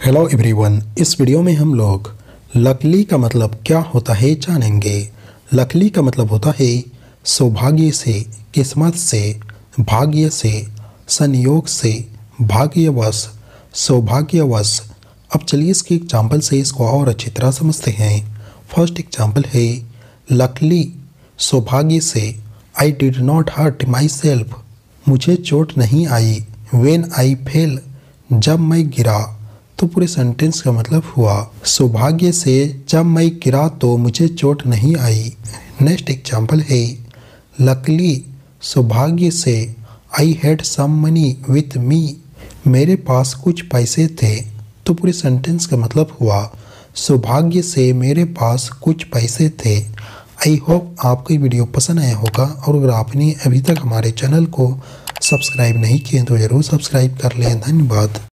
Hello everyone, इस video में हम लोग लकली का मतलब क्या होता है जानेंगे। लकली का मतलब होता है सौभाग्य से, किस्मत से, भाग्य से, संयोग से, भाग्यवश, सौभाग्यवश। अब चलिए इसके एग्जाम्पल से इसको और अच्छी तरह समझते हैं। फर्स्ट एग्जाम्पल है लकली, सौभाग्य से। I did not hurt myself, मुझे चोट नहीं आई। वेन आई फेल, जब मैं गिरा। तो पूरे सेंटेंस का मतलब हुआ सौभाग्य से जब मैं गिरा तो मुझे चोट नहीं आई। नेक्स्ट एग्जाम्पल है लकली, सौभाग्य से। I had some money with me, मेरे पास कुछ पैसे थे। तो पूरे सेंटेंस का मतलब हुआ सौभाग्य से मेरे पास कुछ पैसे थे। आई होप आपको ये वीडियो पसंद आया होगा, और अगर आपने अभी तक हमारे चैनल को सब्सक्राइब नहीं किए तो ज़रूर सब्सक्राइब कर लें। धन्यवाद।